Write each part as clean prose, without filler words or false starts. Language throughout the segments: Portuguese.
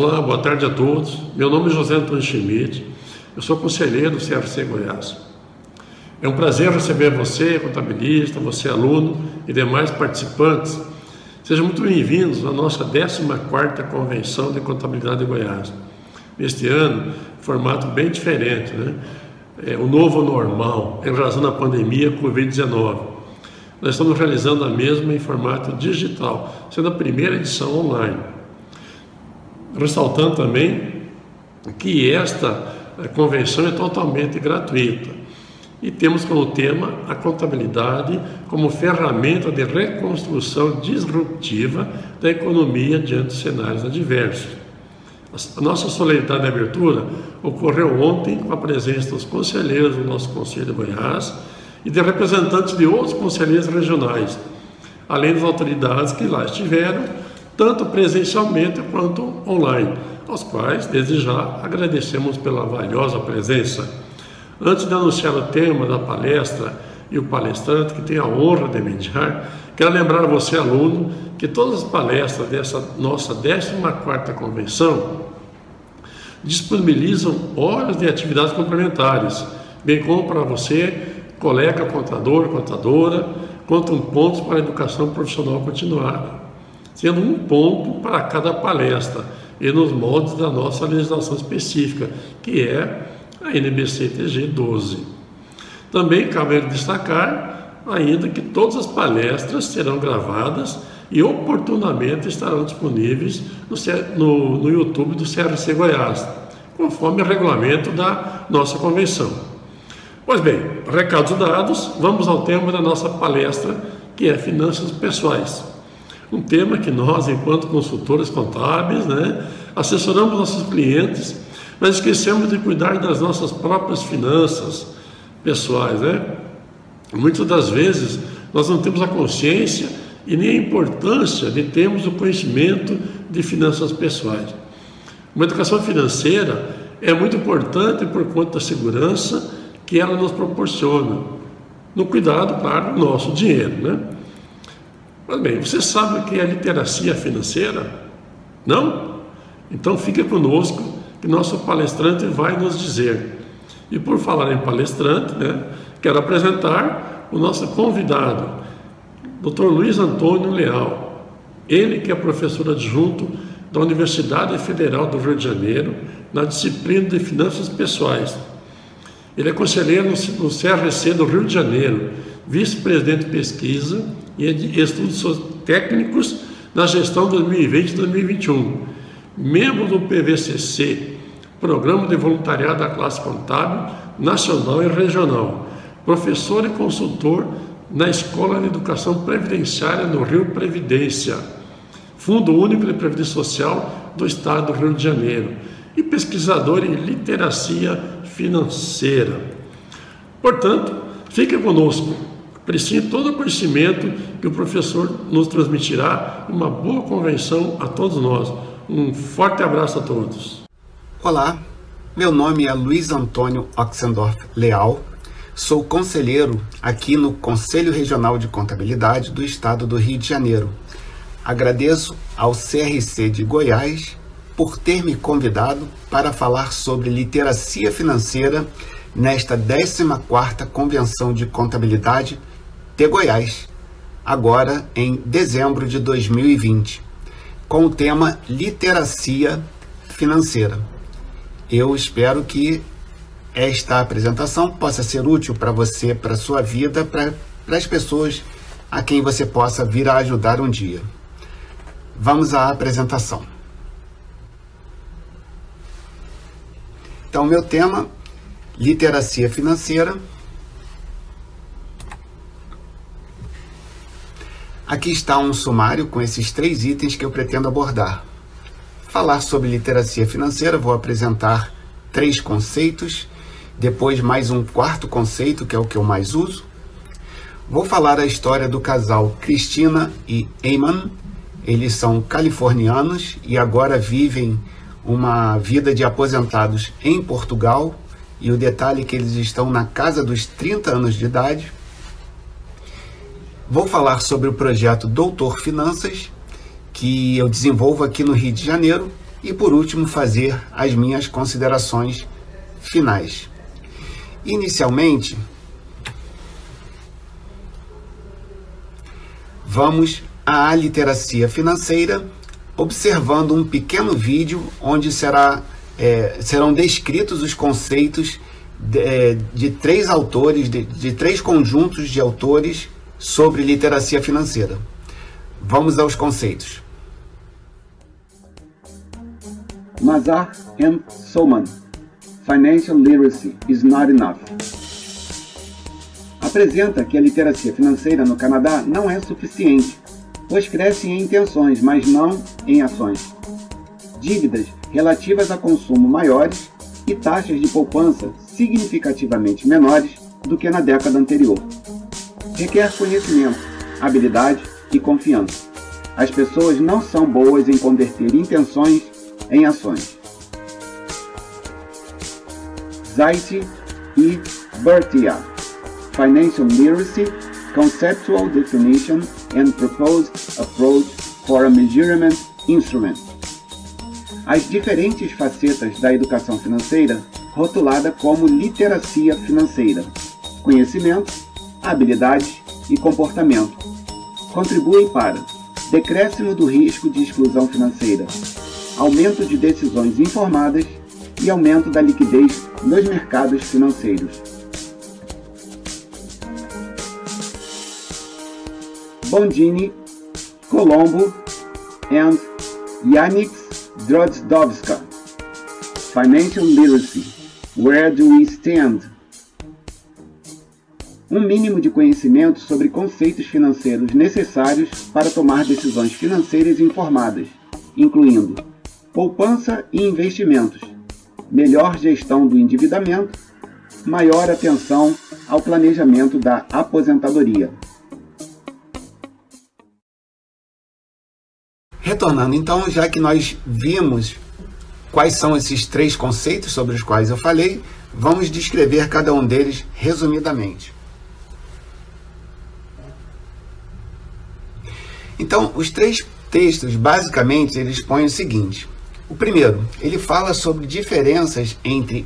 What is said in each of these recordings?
Olá, boa tarde a todos. Meu nome é José Antônio Schmidt, eu sou conselheiro do CRC Goiás. É um prazer receber você, contabilista, você aluno e demais participantes. Sejam muito bem-vindos à nossa 14ª Convenção de Contabilidade de Goiás. Neste ano, formato bem diferente, né? O novo normal, em razão da pandemia Covid-19. Nós estamos realizando a mesma em formato digital, sendo a primeira edição online. Ressaltando também que esta convenção é totalmente gratuita e temos como tema a contabilidade como ferramenta de reconstrução disruptiva da economia diante de cenários adversos. A nossa solenidade de abertura ocorreu ontem com a presença dos conselheiros do nosso Conselho de Goiás e de representantes de outros conselheiros regionais, além das autoridades que lá estiveram, tanto presencialmente quanto online, aos quais, desde já, agradecemos pela valiosa presença. Antes de anunciar o tema da palestra e o palestrante que tem a honra de mediar, quero lembrar a você, aluno, que todas as palestras dessa nossa 14ª Convenção disponibilizam horas de atividades complementares, bem como para você, colega contador, contadora, contam pontos para a educação profissional continuada, sendo um ponto para cada palestra e nos moldes da nossa legislação específica, que é a NBC-TG 12. Também cabe destacar ainda que todas as palestras serão gravadas e oportunamente estarão disponíveis no YouTube do CRC Goiás, conforme o regulamento da nossa convenção. Pois bem, recados dados, vamos ao tema da nossa palestra, que é finanças pessoais. Um tema que nós, enquanto consultores contábeis, assessoramos nossos clientes, mas esquecemos de cuidar das nossas próprias finanças pessoais, Muitas das vezes nós não temos a consciência e nem a importância de termos o conhecimento de finanças pessoais. Uma educação financeira é muito importante por conta da segurança que ela nos proporciona, no cuidado, claro, do nosso dinheiro, Mas bem, você sabe o que é literacia financeira? Não? Então fique conosco que nosso palestrante vai nos dizer. E por falar em palestrante, quero apresentar o nosso convidado, Dr. Luiz Antônio Leal. Ele que é professor adjunto da Universidade Federal do Rio de Janeiro, na disciplina de Finanças Pessoais. Ele é conselheiro no CRC do Rio de Janeiro, vice-presidente de pesquisa e estudos técnicos na gestão 2020-2021, membro do PVCC, Programa de Voluntariado da Classe Contábil Nacional e Regional, professor e consultor na Escola de Educação Previdenciária no Rio Previdência, Fundo Único de Previdência Social do Estado do Rio de Janeiro, e pesquisador em literacia financeira. Portanto, fique conosco, aprecie todo o conhecimento que o professor nos transmitirá. Uma boa convenção a todos nós. Um forte abraço a todos. Olá, meu nome é Luiz Antônio Oxendorf Leal, sou conselheiro aqui no Conselho Regional de Contabilidade do Estado do Rio de Janeiro. Agradeço ao CRC de Goiás por ter me convidado para falar sobre literacia financeira nesta 14ª Convenção de Contabilidade de Goiás, agora em dezembro de 2020, com o tema literacia financeira. Eu espero que esta apresentação possa ser útil para você, para a sua vida, para as pessoas a quem você possa vir a ajudar um dia. Vamos à apresentação. Então, meu tema, literacia financeira. Aqui está um sumário com esses 3 itens que eu pretendo abordar. Falar sobre literacia financeira, vou apresentar 3 conceitos, depois mais um 4º conceito, que é o que eu mais uso. Vou falar a história do casal Cristina e Eamon. Eles são californianos e agora vivem uma vida de aposentados em Portugal, e o detalhe é que eles estão na casa dos 30 anos de idade. Vou falar sobre o projeto Doutor Finanças, que eu desenvolvo aqui no Rio de Janeiro, e, por último, fazer as minhas considerações finais. Inicialmente, vamos à literacia financeira, observando um pequeno vídeo onde serão descritos os conceitos de três autores, de três conjuntos de autores sobre literacia financeira. Vamos aos conceitos. Mazar and Soman, Financial Literacy is not enough. Apresenta que a literacia financeira no Canadá não é suficiente, pois cresce em intenções, mas não em ações. Dívidas relativas a consumo maiores e taxas de poupança significativamente menores do que na década anterior. Requer conhecimento, habilidade e confiança. As pessoas não são boas em converter intenções em ações. Zaiti e Bertia, Financial Literacy, Conceptual Definition and Proposed Approach for a Measurement Instrument. As diferentes facetas da educação financeira, rotulada como literacia financeira, conhecimento, habilidades e comportamento, contribuem para decréscimo do risco de exclusão financeira, aumento de decisões informadas e aumento da liquidez nos mercados financeiros. Bondini, Colombo and Yannick Drozdowska, Financial Literacy, Where Do We Stand? Um mínimo de conhecimento sobre conceitos financeiros necessários para tomar decisões financeiras informadas, incluindo poupança e investimentos, melhor gestão do endividamento, maior atenção ao planejamento da aposentadoria. Retornando então, já que nós vimos quais são esses três conceitos sobre os quais eu falei, vamos descrever cada um deles resumidamente. Então, os três textos, basicamente, eles põem o seguinte. O primeiro, ele fala sobre diferenças entre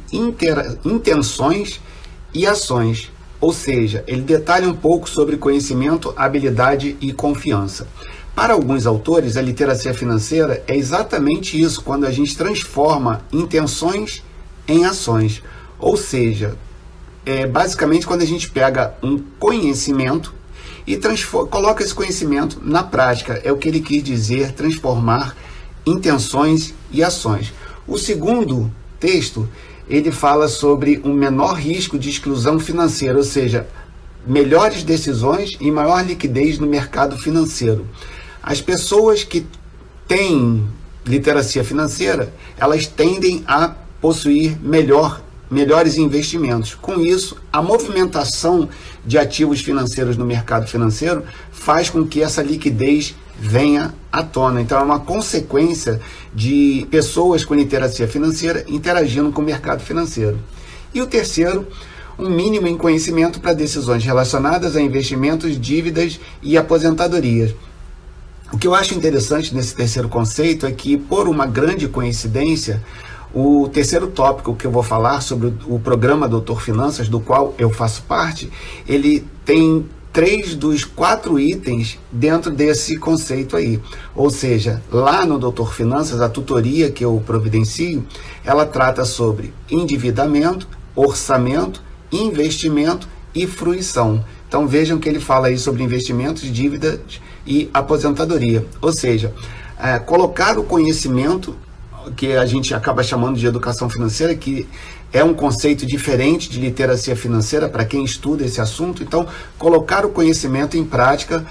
intenções e ações, ou seja, ele detalha um pouco sobre conhecimento, habilidade e confiança. Para alguns autores, a literacia financeira é exatamente isso, quando a gente transforma intenções em ações. Ou seja, basicamente quando a gente pega um conhecimento e coloca esse conhecimento na prática. É o que ele quis dizer, transformar intenções e ações. O segundo texto, ele fala sobre um menor risco de exclusão financeira, ou seja, melhores decisões e maior liquidez no mercado financeiro. As pessoas que têm literacia financeira, elas tendem a possuir melhores investimentos. Com isso, a movimentação de ativos financeiros no mercado financeiro faz com que essa liquidez venha à tona. Então, é uma consequência de pessoas com literacia financeira interagindo com o mercado financeiro. E o terceiro, um mínimo em conhecimento para decisões relacionadas a investimentos, dívidas e aposentadorias. O que eu acho interessante nesse terceiro conceito é que, por uma grande coincidência, o terceiro tópico que eu vou falar sobre o programa Doutor Finanças, do qual eu faço parte, ele tem 3 dos 4 itens dentro desse conceito aí. Ou seja, lá no Doutor Finanças, a tutoria que eu providencio, ela trata sobre endividamento, orçamento, investimento e fruição. Então vejam que ele fala aí sobre investimentos, dívidas e aposentadoria. Ou seja, colocar o conhecimento, que a gente acaba chamando de educação financeira, que é um conceito diferente de literacia financeira para quem estuda esse assunto. Então, colocar o conhecimento em prática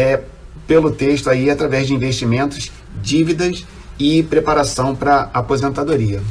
pelo texto aí através de investimentos, dívidas e preparação para aposentadoria.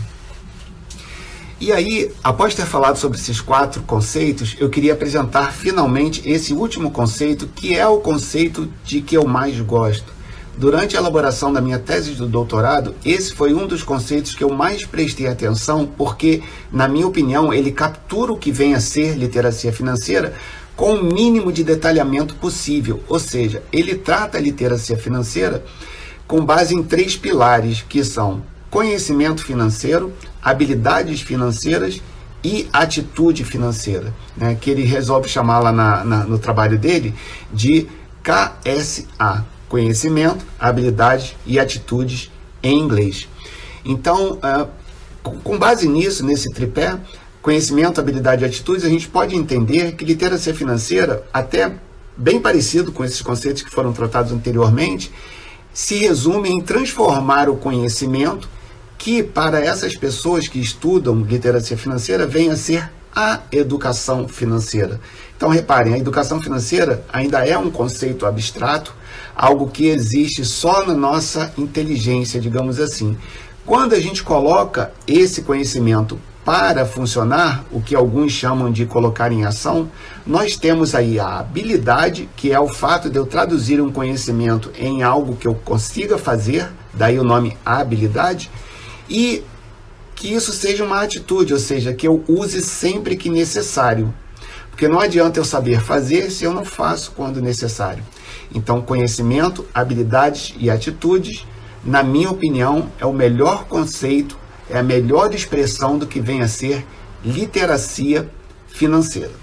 E aí, após ter falado sobre esses 4 conceitos, eu queria apresentar finalmente esse último conceito, que é o conceito de que eu mais gosto. Durante a elaboração da minha tese de doutorado, esse foi um dos conceitos que eu mais prestei atenção, porque, na minha opinião, ele captura o que vem a ser literacia financeira com o mínimo de detalhamento possível. Ou seja, ele trata a literacia financeira com base em 3 pilares, que são conhecimento financeiro, habilidades financeiras e atitude financeira, né, que ele resolve chamar lá no trabalho dele de KSA, conhecimento, habilidades e atitudes em inglês. Então, com base nisso, nesse tripé, conhecimento, habilidade e atitudes, a gente pode entender que literacia financeira, até bem parecido com esses conceitos que foram tratados anteriormente, se resume em transformar o conhecimento que, para essas pessoas que estudam literacia financeira, vem a ser a educação financeira. Então, reparem, a educação financeira ainda é um conceito abstrato, algo que existe só na nossa inteligência, digamos assim. Quando a gente coloca esse conhecimento para funcionar, o que alguns chamam de colocar em ação, nós temos aí a habilidade, que é o fato de eu traduzir um conhecimento em algo que eu consiga fazer, daí o nome habilidade, e que isso seja uma atitude, ou seja, que eu use sempre que necessário. Porque não adianta eu saber fazer se eu não faço quando necessário. Então, conhecimento, habilidades e atitudes, na minha opinião, é o melhor conceito, é a melhor expressão do que vem a ser literacia financeira.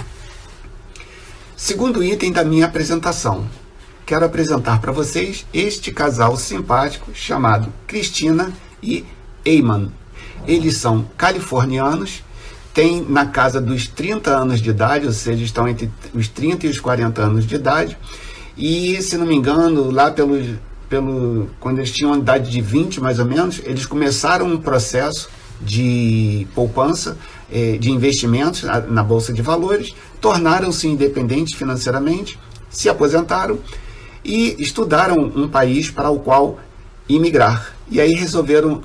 Segundo item da minha apresentação, quero apresentar para vocês este casal simpático chamado Cristina e Eyman. Eles são californianos, têm na casa dos 30 anos de idade, ou seja, estão entre os 30 e os 40 anos de idade, e, se não me engano, lá quando eles tinham a idade de 20, mais ou menos, eles começaram um processo de poupança, de investimentos na Bolsa de Valores, tornaram-se independentes financeiramente, se aposentaram e estudaram um país para o qual imigrar. E aí resolveram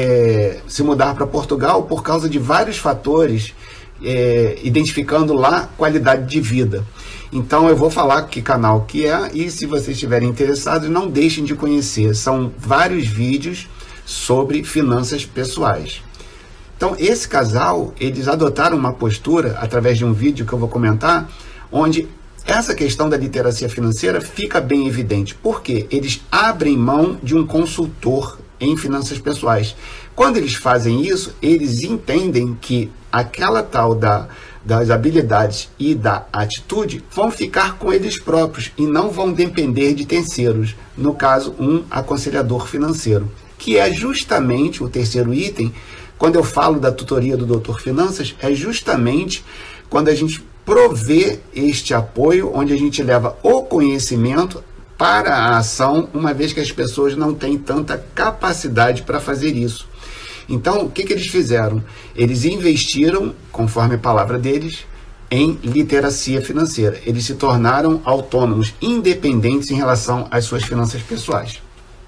se mudar para Portugal por causa de vários fatores, identificando lá qualidade de vida. Então eu vou falar que canal que é, e se vocês estiverem interessados, não deixem de conhecer. São vários vídeos sobre finanças pessoais. Então esse casal, eles adotaram uma postura, através de um vídeo que eu vou comentar, onde essa questão da literacia financeira fica bem evidente. Porque eles abrem mão de um consultor em finanças pessoais. Quando eles fazem isso, eles entendem que aquela tal das habilidades e da atitude vão ficar com eles próprios e não vão depender de terceiros, no caso, um aconselhador financeiro, que é justamente o terceiro item. Quando eu falo da tutoria do Doutor Finanças, é justamente quando a gente provê este apoio, onde a gente leva o conhecimento para a ação, uma vez que as pessoas não têm tanta capacidade para fazer isso. Então, o que eles fizeram? Eles investiram, conforme a palavra deles, em literacia financeira. Eles se tornaram autônomos, independentes em relação às suas finanças pessoais.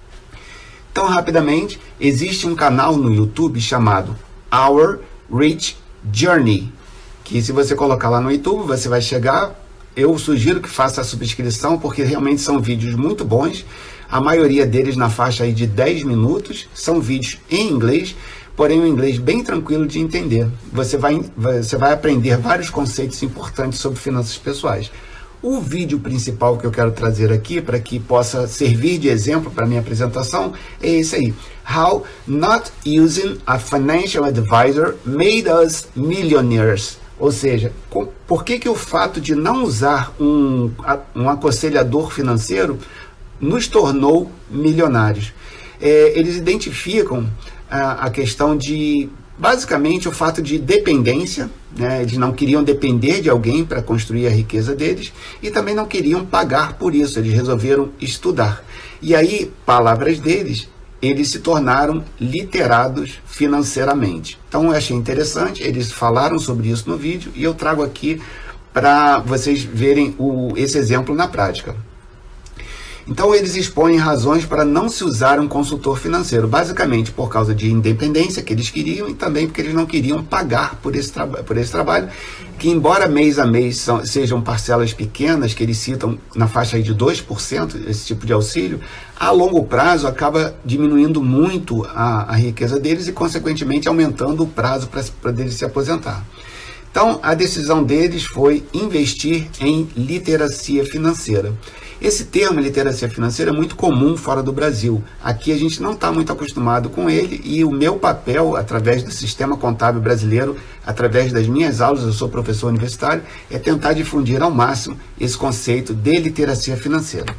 Então, rapidamente, existe um canal no YouTube chamado Our Rich Journey, que, se você colocar lá no YouTube, você vai chegar. Eu sugiro que faça a subscrição, porque realmente são vídeos muito bons. A maioria deles na faixa aí de 10 minutos. São vídeos em inglês, porém um inglês bem tranquilo de entender. Você vai aprender vários conceitos importantes sobre finanças pessoais. O vídeo principal que eu quero trazer aqui, para que possa servir de exemplo para a minha apresentação, é esse aí. How Not Using a Financial Advisor Made Us Millionaires. Ou seja, por que o fato de não usar um aconselhador financeiro nos tornou milionários? Eles identificam a questão de, basicamente, o fato de dependência, né? Eles não queriam depender de alguém para construir a riqueza deles e também não queriam pagar por isso, eles resolveram estudar. E aí, palavras deles, eles se tornaram literados financeiramente. Então eu achei interessante, eles falaram sobre isso no vídeo e eu trago aqui para vocês verem esse exemplo na prática. Então eles expõem razões para não se usar um consultor financeiro, basicamente por causa de independência que eles queriam e também porque eles não queriam pagar por esse trabalho, que embora mês a mês sejam parcelas pequenas, que eles citam na faixa aí de 2%, esse tipo de auxílio, a longo prazo acaba diminuindo muito a riqueza deles e, consequentemente, aumentando o prazo para eles se aposentar. Então, a decisão deles foi investir em literacia financeira. Esse termo, literacia financeira, é muito comum fora do Brasil. Aqui a gente não está muito acostumado com ele, e o meu papel, através do sistema contábil brasileiro, através das minhas aulas, eu sou professor universitário, é tentar difundir ao máximo esse conceito de literacia financeira.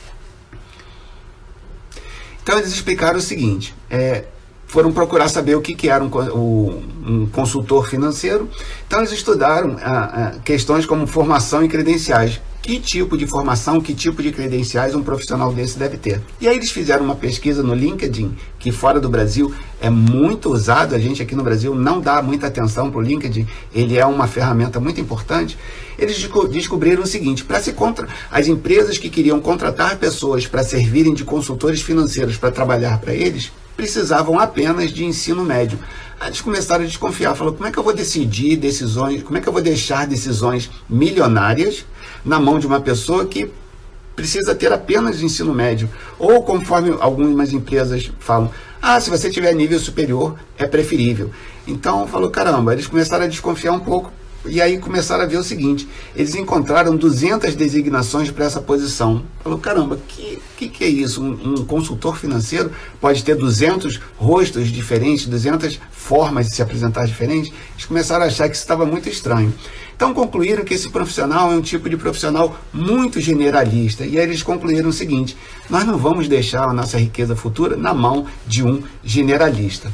Então eles explicaram o seguinte, foram procurar saber o que era um consultor financeiro. Então eles estudaram questões como formação e credenciais. Que tipo de formação, que tipo de credenciais um profissional desse deve ter? E aí eles fizeram uma pesquisa no LinkedIn, que fora do Brasil é muito usado. A gente aqui no Brasil não dá muita atenção para o LinkedIn, ele é uma ferramenta muito importante. Eles descobriram o seguinte, as empresas que queriam contratar pessoas para servirem de consultores financeiros para trabalhar para eles, precisavam apenas de ensino médio. Aí eles começaram a desconfiar, falaram, como é que eu vou decidir decisões, como é que eu vou deixar decisões milionárias na mão de uma pessoa que precisa ter apenas ensino médio? Ou, conforme algumas empresas falam, se você tiver nível superior, é preferível. Então, falou, caramba, eles começaram a desconfiar um pouco, e aí começaram a ver o seguinte, eles encontraram 200 designações para essa posição. Falou, caramba, que é isso? Um consultor financeiro pode ter 200 rostos diferentes, 200 formas de se apresentar diferentes? Eles começaram a achar que isso estava muito estranho. Então concluíram que esse profissional é um tipo de profissional muito generalista. E aí eles concluíram o seguinte, nós não vamos deixar a nossa riqueza futura na mão de um generalista.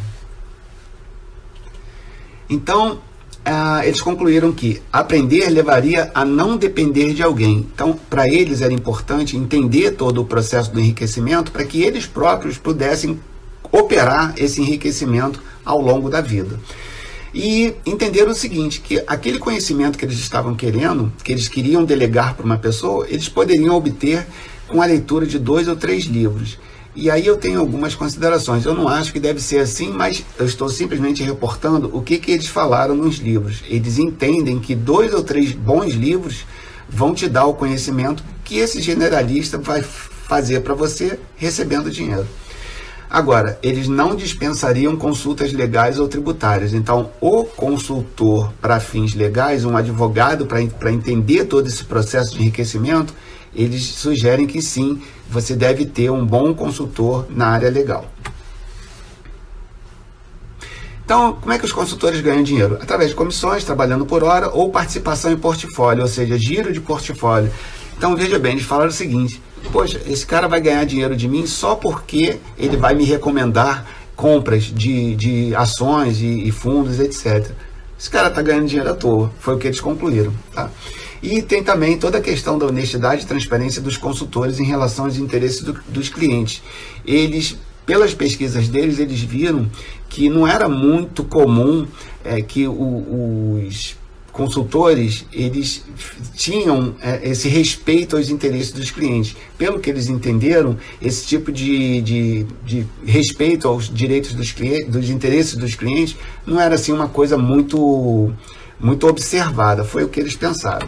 Então, eles concluíram que aprender levaria a não depender de alguém. Então, para eles era importante entender todo o processo do enriquecimento para que eles próprios pudessem operar esse enriquecimento ao longo da vida. E entenderam o seguinte, que aquele conhecimento que eles estavam querendo, que eles queriam delegar para uma pessoa, eles poderiam obter com a leitura de 2 ou 3 livros. E aí eu tenho algumas considerações. Eu não acho que deve ser assim, mas eu estou simplesmente reportando o que eles falaram nos livros. Eles entendem que 2 ou 3 bons livros vão te dar o conhecimento que esse generalista vai fazer para você recebendo dinheiro. Agora, eles não dispensariam consultas legais ou tributárias. Então, o consultor para fins legais, um advogado para entender todo esse processo de enriquecimento, eles sugerem que sim, você deve ter um bom consultor na área legal. Então, como é que os consultores ganham dinheiro? Através de comissões, trabalhando por hora, ou participação em portfólio, ou seja, giro de portfólio. Então, veja bem, eles falaram o seguinte, poxa, esse cara vai ganhar dinheiro de mim só porque ele vai me recomendar compras de ações e fundos, etc. Esse cara está ganhando dinheiro à toa, foi o que eles concluíram, tá? E tem também toda a questão da honestidade e transparência dos consultores em relação aos interesses dos clientes. Eles, pelas pesquisas deles, eles viram que não era muito comum que os consultores, eles tinham esse respeito aos interesses dos clientes. Pelo que eles entenderam, esse tipo de respeito aos direitos dos clientes, dos interesses dos clientes, não era assim uma coisa muito observada. Foi o que eles pensaram.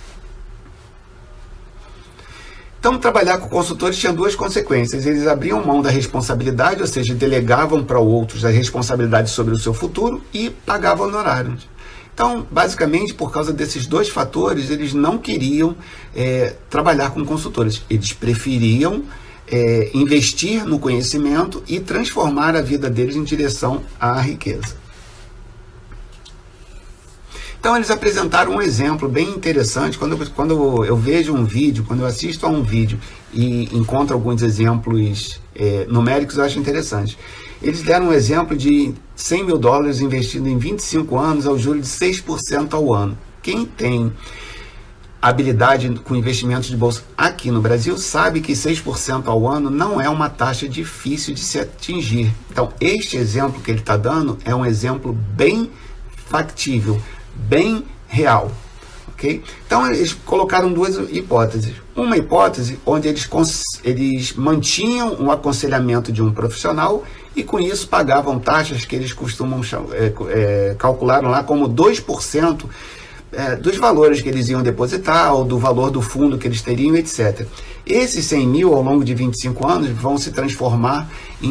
Então, trabalhar com consultores tinha 2 consequências. Eles abriam mão da responsabilidade, ou seja, delegavam para outros a responsabilidade sobre o seu futuro e pagavam honorários. Então, basicamente, por causa desses 2 fatores, eles não queriam trabalhar com consultores. Eles preferiam investir no conhecimento e transformar a vida deles em direção à riqueza. Então, eles apresentaram um exemplo bem interessante. Quando eu vejo um vídeo, quando eu assisto a um vídeo e encontro alguns exemplos numéricos, eu acho interessante. Eles deram um exemplo de $100 mil investido em 25 anos ao juro de 6% ao ano. Quem tem habilidade com investimentos de bolsa aqui no Brasil sabe que 6% ao ano não é uma taxa difícil de se atingir. Então, este exemplo que ele está dando é um exemplo bem factível, bem real. Okay? Então, eles colocaram 2 hipóteses. Uma hipótese onde eles mantinham o aconselhamento de um profissional e, com isso, pagavam taxas que eles costumam calcularam lá como 2% dos valores que eles iam depositar ou do valor do fundo que eles teriam, etc. Esses 100 mil, ao longo de 25 anos, vão se transformar em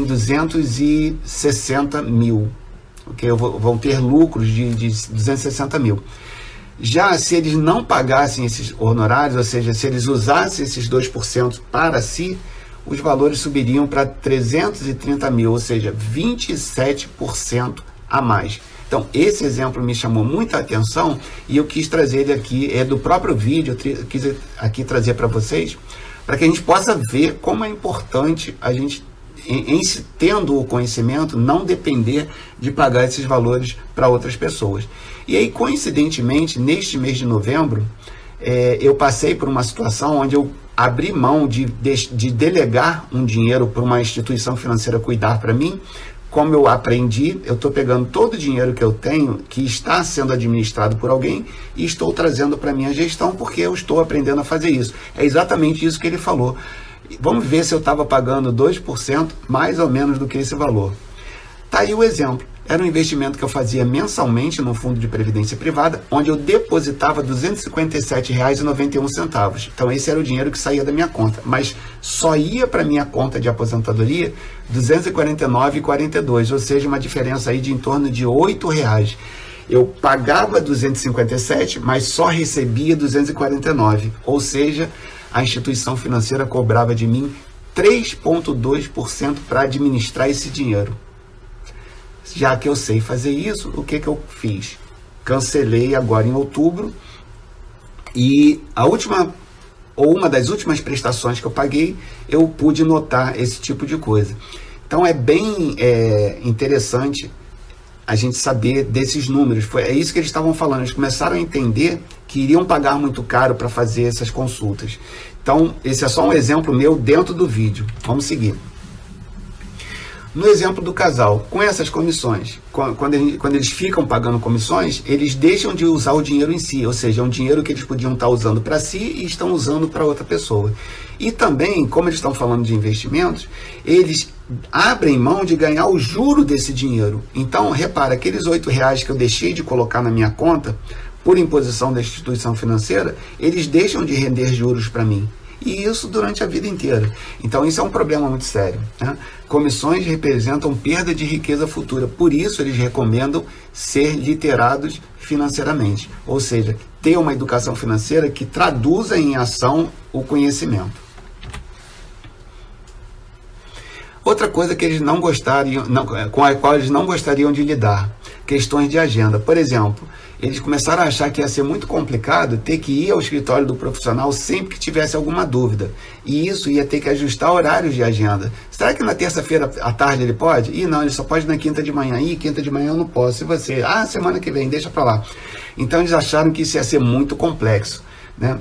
260 mil. Okay? Vão ter lucros de 260 mil. Já se eles não pagassem esses honorários, ou seja, se eles usassem esses 2% para si, os valores subiriam para 330 mil, ou seja, 27% a mais. Então, esse exemplo me chamou muita atenção e eu quis trazer ele aqui, é do próprio vídeo, eu quis aqui trazer para vocês, para que a gente possa ver como é importante a gente, tendo o conhecimento, não depender de pagar esses valores para outras pessoas. E aí, coincidentemente, neste mês de novembro, eu passei por uma situação onde eu abri mão de delegar um dinheiro para uma instituição financeira cuidar para mim. Como eu aprendi, eu estou pegando todo o dinheiro que eu tenho, que está sendo administrado por alguém, e estou trazendo para a minha gestão, porque eu estou aprendendo a fazer isso. É exatamente isso que ele falou. Vamos ver se eu estava pagando 2% mais ou menos do que esse valor. Está aí o exemplo. Era um investimento que eu fazia mensalmente no fundo de previdência privada, onde eu depositava R$ 257,91. Então esse era o dinheiro que saía da minha conta, mas só ia para minha conta de aposentadoria R$ 249,42, ou seja, uma diferença aí de em torno de R$ 8. Eu pagava 257, mas só recebia 249, ou seja, a instituição financeira cobrava de mim 3,2% para administrar esse dinheiro. Já que eu sei fazer isso, o que eu fiz? Cancelei agora em outubro, e uma das últimas prestações que eu paguei, eu pude notar esse tipo de coisa. Então é bem interessante a gente saber desses números. É isso que eles estavam falando. Eles começaram a entender que iriam pagar muito caro para fazer essas consultas. Então esse é só um exemplo meu dentro do vídeo. Vamos seguir. No exemplo do casal, com essas comissões, quando eles ficam pagando comissões, eles deixam de usar o dinheiro em si, ou seja, é um dinheiro que eles podiam estar usando para si e estão usando para outra pessoa. E também, como eles estão falando de investimentos, eles abrem mão de ganhar o juro desse dinheiro. Então, repara, aqueles R$ 8 que eu deixei de colocar na minha conta, por imposição da instituição financeira, eles deixam de render juros para mim. E isso durante a vida inteira. Então isso é um problema muito sério, né? Comissões representam perda de riqueza futura, por isso eles recomendam ser literados financeiramente, ou seja, ter uma educação financeira que traduza em ação o conhecimento. Outra coisa que eles não gostariam, com a qual eles não gostariam de lidar, questões de agenda. Por exemplo, eles começaram a achar que ia ser muito complicado ter que ir ao escritório do profissional sempre que tivesse alguma dúvida. E isso ia ter que ajustar horários de agenda. Será que na terça-feira à tarde ele pode? Ih, não, ele só pode na quinta de manhã. Ih, quinta de manhã eu não posso. E você? Ah, semana que vem, deixa para lá. Então eles acharam que isso ia ser muito complexo, né?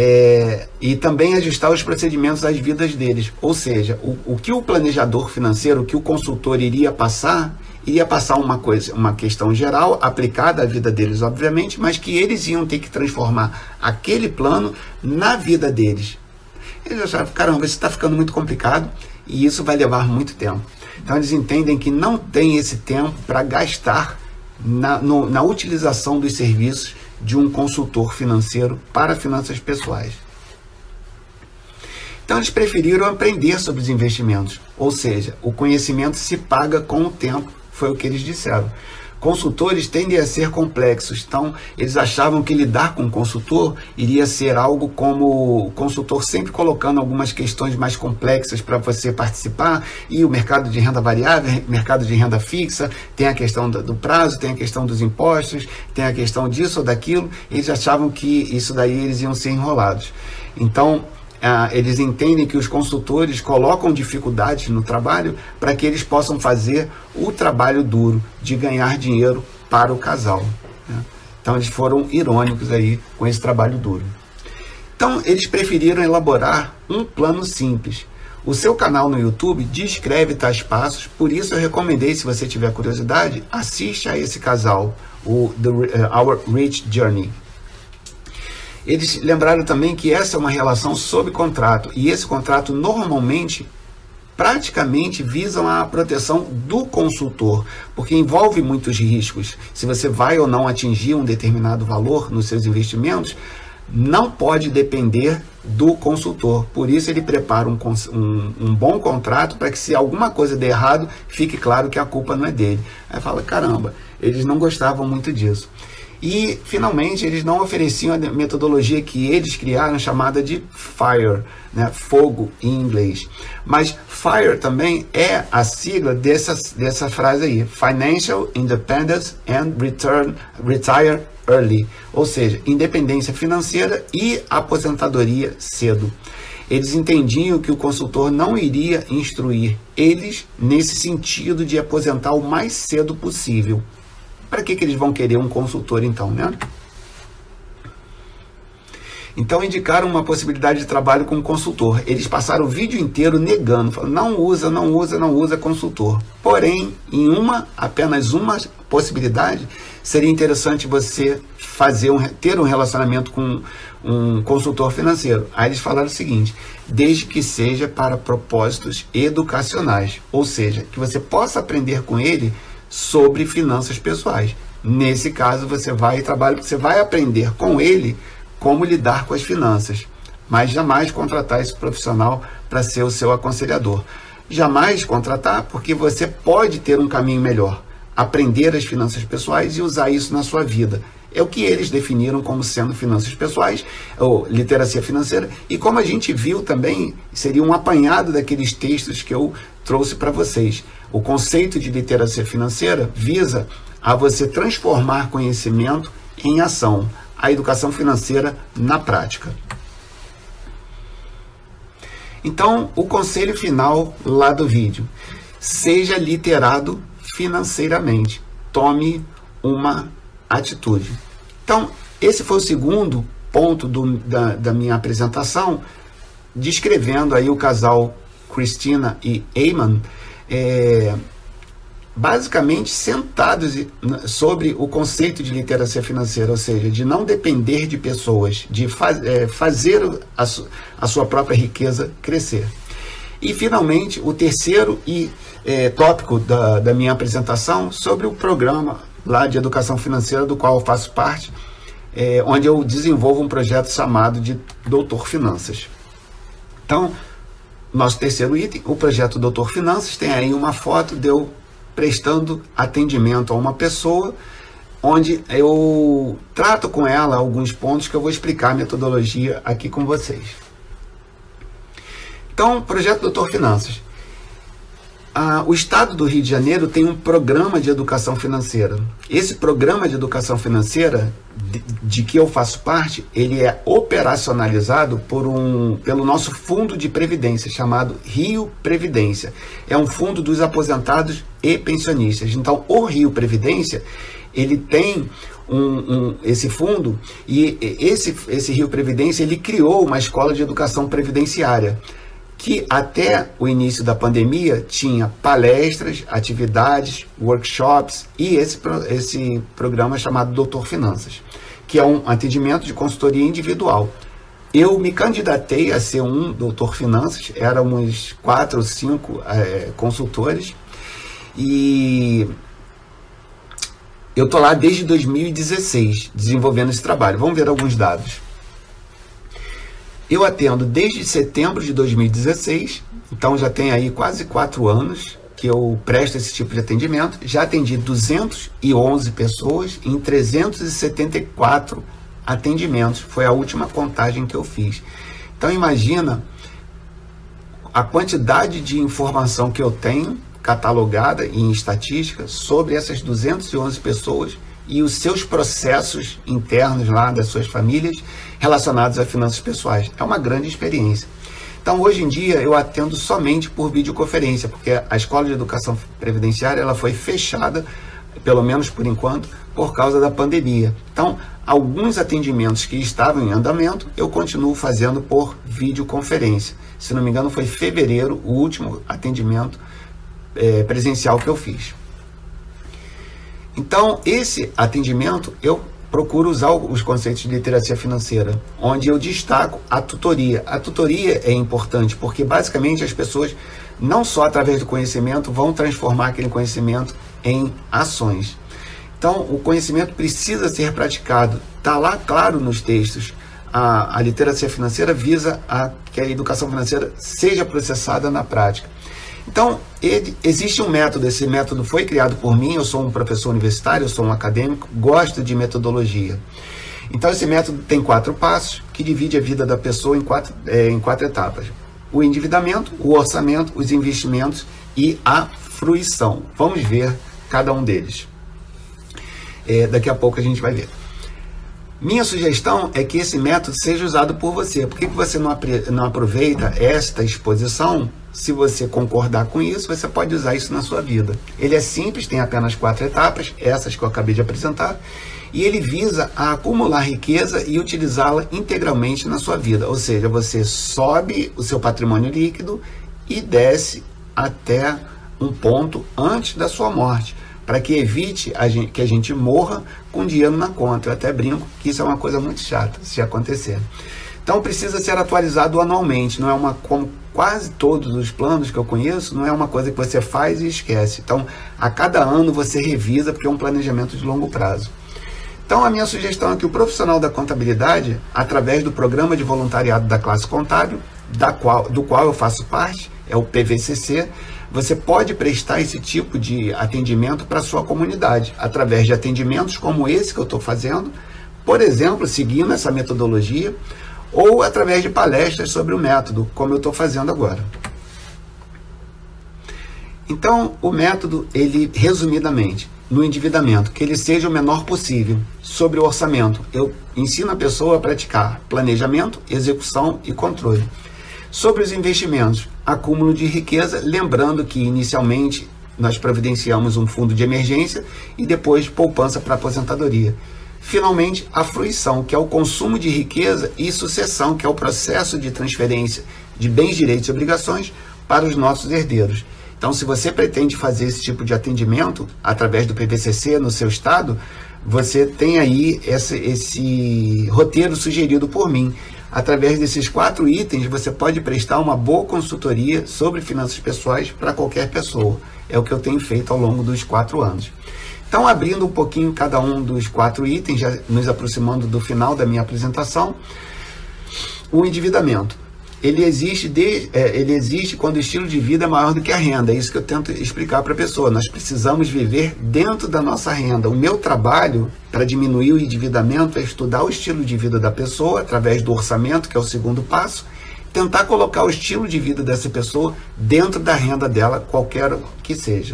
E também ajustar os procedimentos às vidas deles. Ou seja, o que o planejador financeiro, o que o consultor iria passar uma questão geral, aplicada à vida deles, obviamente, mas que eles iam ter que transformar aquele plano na vida deles. Eles acharam, caramba, isso está ficando muito complicado e isso vai levar muito tempo. Então eles entendem que não tem esse tempo para gastar na utilização dos serviços de um consultor financeiro para finanças pessoais. Então eles preferiram aprender sobre os investimentos, ou seja, o conhecimento se paga com o tempo. Foi o que eles disseram. Consultores tendem a ser complexos, então eles achavam que lidar com o consultor iria ser algo como o consultor sempre colocando algumas questões mais complexas para você participar, e o mercado de renda variável, mercado de renda fixa, tem a questão do prazo, tem a questão dos impostos, tem a questão disso ou daquilo. Eles achavam que isso daí eles iam ser enrolados. Então, eles entendem que os consultores colocam dificuldades no trabalho para que eles possam fazer o trabalho duro de ganhar dinheiro para o casal, né? Então eles foram irônicos aí com esse trabalho duro. Então eles preferiram elaborar um plano simples. O seu canal no YouTube descreve tais passos, por isso eu recomendei, se você tiver curiosidade, assiste a esse casal, Our Rich Journey. Eles lembraram também que essa é uma relação sob contrato, e esse contrato normalmente, praticamente, visam a proteção do consultor, porque envolve muitos riscos. Se você vai ou não atingir um determinado valor nos seus investimentos, não pode depender do consultor. Por isso ele prepara um bom contrato para que, se alguma coisa der errado, fique claro que a culpa não é dele. Aí fala, caramba, eles não gostavam muito disso. E, finalmente, eles não ofereciam a metodologia que eles criaram, chamada de FIRE, né? Fogo em inglês. Mas FIRE também é a sigla dessa frase aí, Financial Independence and Retire Early, ou seja, independência financeira e aposentadoria cedo. Eles entendiam que o consultor não iria instruir eles nesse sentido de aposentar o mais cedo possível. Para que eles vão querer um consultor então, né? Então indicaram uma possibilidade de trabalho com um consultor. Eles passaram o vídeo inteiro negando, falando, não usa consultor. Porém, em apenas uma possibilidade, seria interessante você ter um relacionamento com um consultor financeiro. Aí eles falaram o seguinte, desde que seja para propósitos educacionais, ou seja, que você possa aprender com ele sobre finanças pessoais. Nesse caso, você vai aprender com ele como lidar com as finanças, mas jamais contratar esse profissional para ser o seu aconselhador. Jamais contratar, porque você pode ter um caminho melhor, aprender as finanças pessoais e usar isso na sua vida. É o que eles definiram como sendo finanças pessoais, ou literacia financeira, e como a gente viu também, seria um apanhado daqueles textos que eu trouxe para vocês. O conceito de literacia financeira visa a você transformar conhecimento em ação, a educação financeira na prática. Então, o conselho final lá do vídeo, seja literado financeiramente, tome uma atitude. Então, esse foi o segundo ponto da minha apresentação, descrevendo aí o casal Christina e Eamon, basicamente sentados sobre o conceito de literacia financeira, ou seja, de não depender de pessoas, de fazer a sua própria riqueza crescer. E, finalmente, o terceiro tópico da minha apresentação sobre o programa lá de educação financeira, do qual eu faço parte, onde eu desenvolvo um projeto chamado de Doutor Finanças. Então, nosso terceiro item, o projeto Doutor Finanças, tem aí uma foto de eu prestando atendimento a uma pessoa, onde eu trato com ela alguns pontos que eu vou explicar a metodologia aqui com vocês. Então, projeto Doutor Finanças. O Estado do Rio de Janeiro tem um programa de educação financeira. Esse programa de educação financeira, de que eu faço parte, ele é operacionalizado pelo nosso fundo de previdência, chamado Rio Previdência. É um fundo dos aposentados e pensionistas. Então, o Rio Previdência, ele tem esse fundo, e esse Rio Previdência, ele criou uma escola de educação previdenciária, que até o início da pandemia tinha palestras, atividades, workshops e esse programa chamado Doutor Finanças, que é um atendimento de consultoria individual. Eu me candidatei a ser um Doutor Finanças, éramos 4 ou 5 consultores, e eu estou lá desde 2016, desenvolvendo esse trabalho. Vamos ver alguns dados. Eu atendo desde setembro de 2016, então já tem aí quase 4 anos que eu presto esse tipo de atendimento. Já atendi 211 pessoas em 374 atendimentos. Foi a última contagem que eu fiz. Então imagina a quantidade de informação que eu tenho catalogada em estatística sobre essas 211 pessoas e os seus processos internos lá das suas famílias relacionados a finanças pessoais. É uma grande experiência. Então, hoje em dia, eu atendo somente por videoconferência, porque a Escola de Educação Previdenciária ela foi fechada, pelo menos por enquanto, por causa da pandemia. Então, alguns atendimentos que estavam em andamento, eu continuo fazendo por videoconferência. Se não me engano, foi fevereiro o último atendimento presencial que eu fiz. Então, esse atendimento, eu procuro usar os conceitos de literacia financeira, onde eu destaco a tutoria. A tutoria é importante, porque basicamente as pessoas, não só através do conhecimento, vão transformar aquele conhecimento em ações. Então, o conhecimento precisa ser praticado. Está lá claro nos textos. A literacia financeira visa que a educação financeira seja processada na prática. Então, existe um método, esse método foi criado por mim, eu sou um professor universitário, eu sou um acadêmico, gosto de metodologia. Então, esse método tem 4 passos, que divide a vida da pessoa em quatro etapas. O endividamento, o orçamento, os investimentos e a fruição. Vamos ver cada um deles. Daqui a pouco a gente vai ver. Minha sugestão é que esse método seja usado por você. Por que você não aproveita esta exposição? Se você concordar com isso, você pode usar isso na sua vida. Ele é simples, tem apenas 4 etapas, essas que eu acabei de apresentar, e ele visa a acumular riqueza e utilizá-la integralmente na sua vida. Ou seja, você sobe o seu patrimônio líquido e desce até um ponto antes da sua morte, para que evite que a gente morra com dinheiro na conta. Eu até brinco que isso é uma coisa muito chata se acontecer. Então precisa ser atualizado anualmente, não é como quase todos os planos que eu conheço, não é uma coisa que você faz e esquece. Então, a cada ano você revisa, porque é um planejamento de longo prazo. Então, a minha sugestão é que o profissional da contabilidade, através do programa de voluntariado da classe contábil, do qual eu faço parte, é o PVCC, você pode prestar esse tipo de atendimento para a sua comunidade, através de atendimentos como esse que eu estou fazendo, por exemplo, seguindo essa metodologia, ou através de palestras sobre o método, como eu estou fazendo agora. Então, o método, ele, resumidamente, no endividamento, que ele seja o menor possível. Sobre o orçamento, eu ensino a pessoa a praticar planejamento, execução e controle. Sobre os investimentos, acúmulo de riqueza, lembrando que inicialmente nós providenciamos um fundo de emergência e depois poupança para aposentadoria. Finalmente, a fruição, que é o consumo de riqueza, e sucessão, que é o processo de transferência de bens, direitos e obrigações para os nossos herdeiros. Então, se você pretende fazer esse tipo de atendimento através do PVCC no seu estado, você tem aí esse roteiro sugerido por mim. Através desses 4 itens, você pode prestar uma boa consultoria sobre finanças pessoais para qualquer pessoa. É o que eu tenho feito ao longo dos 4 anos. Então, abrindo um pouquinho cada um dos 4 itens, já nos aproximando do final da minha apresentação, o endividamento. Ele existe quando o estilo de vida é maior do que a renda. É isso que eu tento explicar para a pessoa. Nós precisamos viver dentro da nossa renda. O meu trabalho para diminuir o endividamento é estudar o estilo de vida da pessoa, através do orçamento, que é o segundo passo, tentar colocar o estilo de vida dessa pessoa dentro da renda dela, qualquer que seja.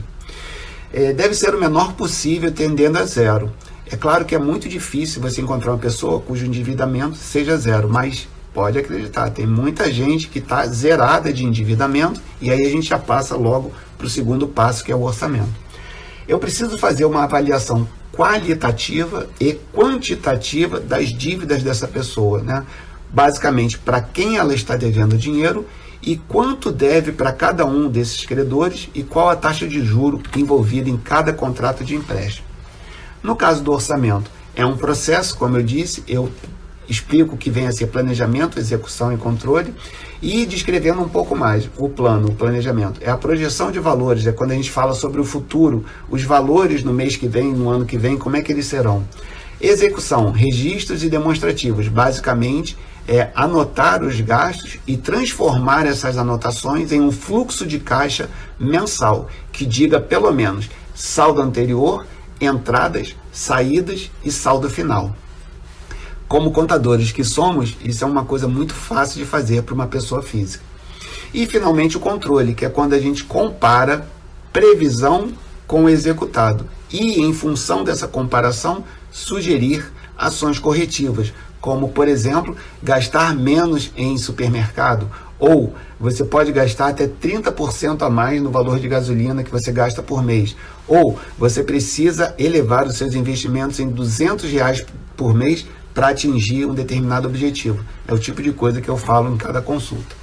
Deve ser o menor possível, tendendo a zero. É claro que é muito difícil você encontrar uma pessoa cujo endividamento seja zero, mas pode acreditar, tem muita gente que está zerada de endividamento, e aí a gente já passa logo para o segundo passo, que é o orçamento. Eu preciso fazer uma avaliação qualitativa e quantitativa das dívidas dessa pessoa, né? Basicamente, para quem ela está devendo dinheiro e quanto deve para cada um desses credores e qual a taxa de juro envolvida em cada contrato de empréstimo. No caso do orçamento, é um processo, como eu disse, eu explico que vem a ser planejamento, execução e controle, e descrevendo um pouco mais o plano, o planejamento. É a projeção de valores, é quando a gente fala sobre o futuro, os valores no mês que vem, no ano que vem, como é que eles serão. Execução, registros e demonstrativos, basicamente é anotar os gastos e transformar essas anotações em um fluxo de caixa mensal, que diga pelo menos saldo anterior, entradas, saídas e saldo final. Como contadores que somos, isso é uma coisa muito fácil de fazer para uma pessoa física. E, finalmente, o controle, que é quando a gente compara previsão com o executado. E, em função dessa comparação, sugerir ações corretivas, como, por exemplo, gastar menos em supermercado, ou você pode gastar até 30% a mais no valor de gasolina que você gasta por mês, ou você precisa elevar os seus investimentos em R$200 por mês para atingir um determinado objetivo. É o tipo de coisa que eu falo em cada consulta.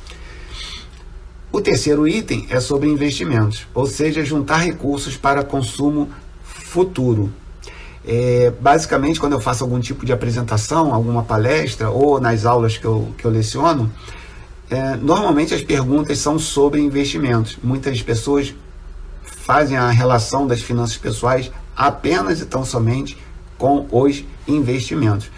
O terceiro item é sobre investimentos, ou seja, juntar recursos para consumo futuro. Basicamente, quando eu faço algum tipo de apresentação, alguma palestra, ou nas aulas que eu leciono, normalmente as perguntas são sobre investimentos. Muitas pessoas fazem a relação das finanças pessoais apenas e tão somente com os investimentos.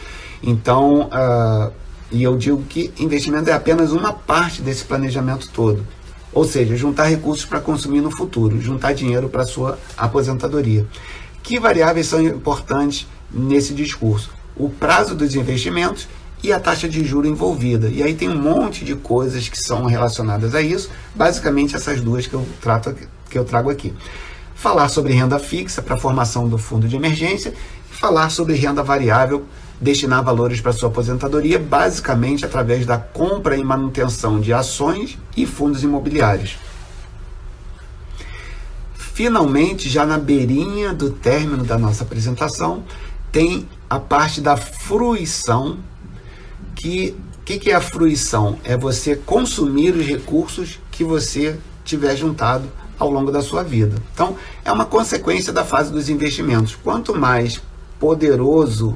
Então, e eu digo que investimento é apenas uma parte desse planejamento todo. Ou seja, juntar recursos para consumir no futuro, juntar dinheiro para a sua aposentadoria. Que variáveis são importantes nesse discurso? O prazo dos investimentos e a taxa de juros envolvida. E aí tem um monte de coisas que são relacionadas a isso, basicamente essas duas que eu trago aqui. Falar sobre renda fixa para a formação do fundo de emergência, falar sobre renda variável, destinar valores para sua aposentadoria, basicamente através da compra e manutenção de ações e fundos imobiliários. Finalmente, já na beirinha do término da nossa apresentação, tem a parte da fruição. Que é a fruição? É você consumir os recursos que você tiver juntado ao longo da sua vida. Então, é uma consequência da fase dos investimentos. Quanto mais poderosos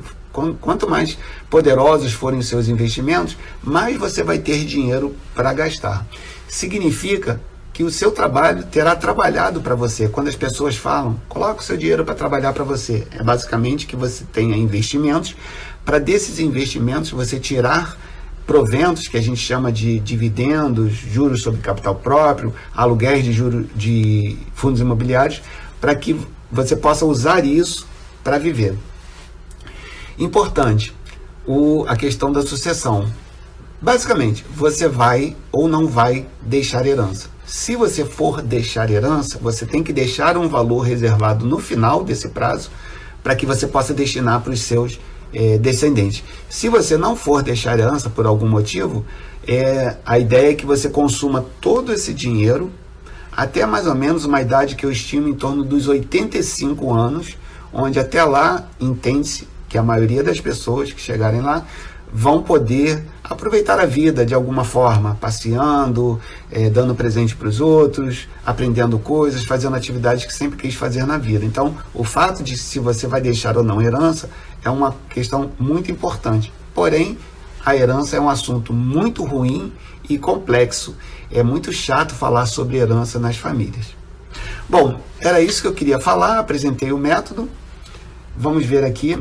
forem os seus investimentos, mais você vai ter dinheiro para gastar. Significa que o seu trabalho terá trabalhado para você. Quando as pessoas falam, coloca o seu dinheiro para trabalhar para você, é basicamente que você tenha investimentos, para desses investimentos você tirar proventos, que a gente chama de dividendos, juros sobre capital próprio, aluguéis de juros de fundos imobiliários, para que você possa usar isso para viver. Importante, a questão da sucessão. Basicamente, você vai ou não vai deixar herança. Se você for deixar herança, você tem que deixar um valor reservado no final desse prazo para que você possa destinar para os seus descendentes. Se você não for deixar herança por algum motivo, a ideia é que você consuma todo esse dinheiro até mais ou menos uma idade que eu estimo em torno dos 85 anos, onde até lá entende-se que a maioria das pessoas que chegarem lá vão poder aproveitar a vida de alguma forma, passeando, dando presente para os outros, aprendendo coisas, fazendo atividades que sempre quis fazer na vida. Então, o fato de se você vai deixar ou não herança é uma questão muito importante. Porém, a herança é um assunto muito ruim e complexo. É muito chato falar sobre herança nas famílias. Bom, era isso que eu queria falar, apresentei o método. Vamos ver aqui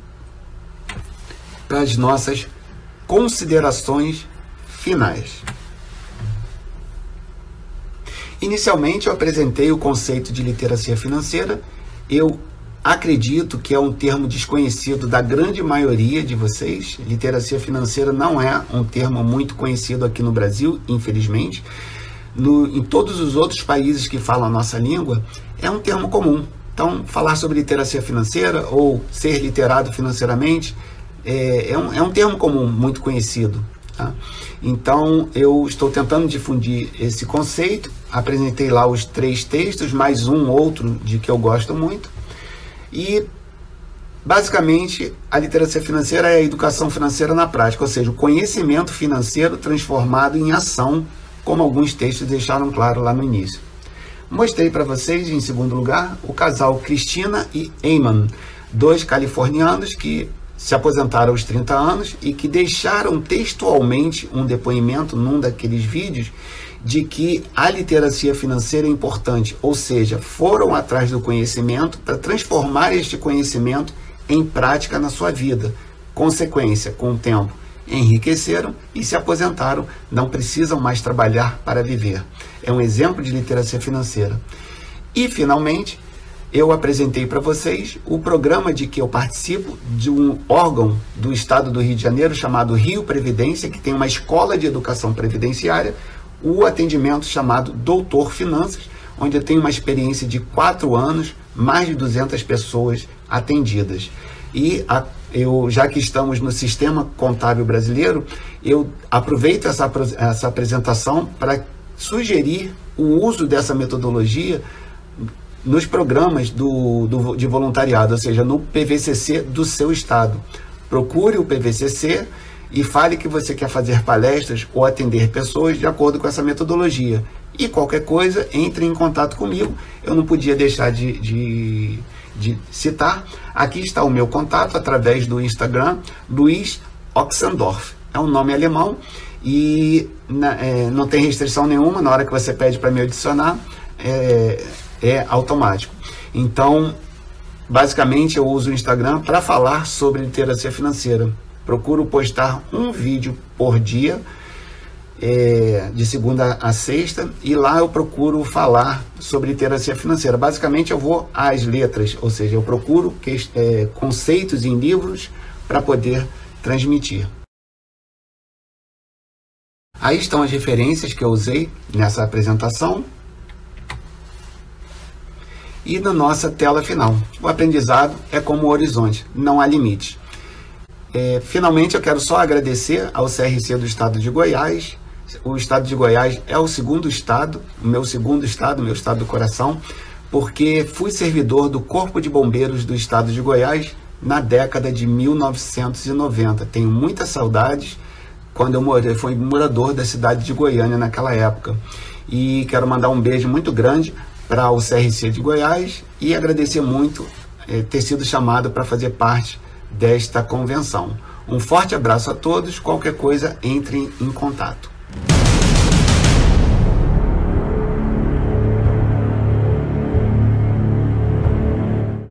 para as nossas considerações finais. Inicialmente, eu apresentei o conceito de literacia financeira. Eu acredito que é um termo desconhecido da grande maioria de vocês. Literacia financeira não é um termo muito conhecido aqui no Brasil, infelizmente. Em todos os outros países que falam a nossa língua, é um termo comum. Então, falar sobre literacia financeira ou ser literado financeiramente é um termo comum, muito conhecido. Tá? Então, eu estou tentando difundir esse conceito. Apresentei lá os 3 textos, mais um outro de que eu gosto muito. E, basicamente, a literacia financeira é a educação financeira na prática, ou seja, o conhecimento financeiro transformado em ação, como alguns textos deixaram claro lá no início. Mostrei para vocês, em segundo lugar, o casal Cristina e Eamon, 2 californianos que se aposentaram aos 30 anos e que deixaram textualmente um depoimento num daqueles vídeos de que a literacia financeira é importante, ou seja, foram atrás do conhecimento para transformar este conhecimento em prática na sua vida. Consequência, com o tempo, enriqueceram e se aposentaram, não precisam mais trabalhar para viver. É um exemplo de literacia financeira. E, finalmente, eu apresentei para vocês o programa de que eu participo de um órgão do estado do Rio de Janeiro chamado Rio Previdência, que tem uma escola de educação previdenciária, o atendimento chamado Doutor Finanças, onde eu tenho uma experiência de 4 anos, mais de 200 pessoas atendidas. E já que estamos no sistema contábil brasileiro, eu aproveito essa apresentação para sugerir o uso dessa metodologia nos programas de voluntariado, ou seja, no PVCC do seu estado. Procure o PVCC e fale que você quer fazer palestras ou atender pessoas de acordo com essa metodologia. E qualquer coisa, entre em contato comigo. Eu não podia deixar de citar. Aqui está o meu contato através do Instagram, Luiz Oxendorf. É um nome alemão e não tem restrição nenhuma. Na hora que você pede para me adicionar, é automático. Então, basicamente, eu uso o Instagram para falar sobre literacia financeira. Procuro postar um vídeo por dia. de segunda a sexta, e lá eu procuro falar sobre literacia financeira. Basicamente eu vou às letras, ou seja, eu procuro conceitos em livros para poder transmitir. Aí estão as referências que eu usei nessa apresentação. E na nossa tela final, o aprendizado é como o horizonte, não há limite. Finalmente eu quero só agradecer ao CRC do Estado de Goiás. O Estado de Goiás é o segundo estado, o meu estado do coração, porque fui servidor do Corpo de Bombeiros do Estado de Goiás na década de 1990. Tenho muitas saudades quando eu fui morador da cidade de Goiânia naquela época. E quero mandar um beijo muito grande para o CRC de Goiás e agradecer muito ter sido chamado para fazer parte desta convenção. Um forte abraço a todos, qualquer coisa, entrem em contato.